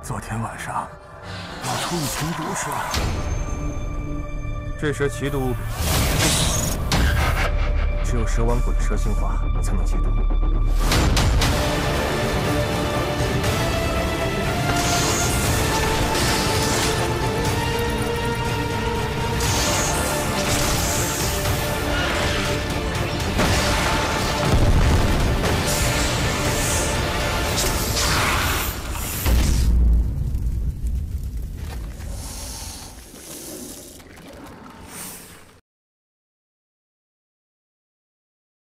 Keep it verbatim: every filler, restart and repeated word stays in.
昨天晚上闹出一群毒蛇， 这蛇奇毒无比，只有蛇丸鬼蛇性化才能解毒。